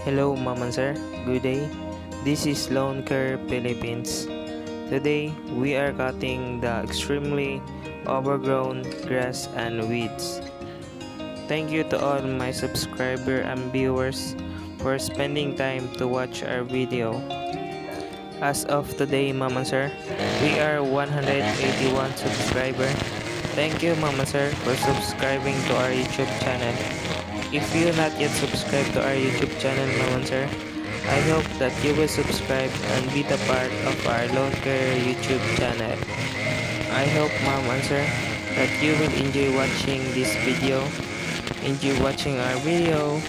Hello, Mom and Sir. Good day. This is Lone Care Philippines. Today, we are cutting the extremely overgrown grass and weeds. Thank you to all my subscribers and viewers for spending time to watch our video. As of today, Mom and Sir, we are 181 subscribers. Thank you, Mom and Sir, for subscribing to our YouTube channel. If you not yet subscribed to our YouTube channel, Mom and Sir, I hope that you will subscribe and be the part of our Lone Care YouTube channel. I hope, Mom and Sir, that you will enjoy watching this video. Enjoy watching our video.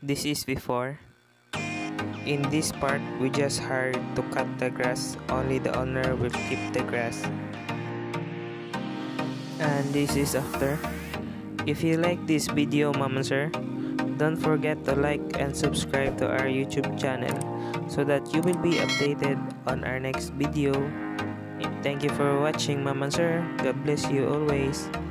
This is before. In this part, we just hired to cut the grass. Only the owner will keep the grass. And this is after. If you like this video, Mama Sir, don't forget to like and subscribe to our YouTube channel so that you will be updated on our next video. Thank you for watching, Mama Sir. God bless you always.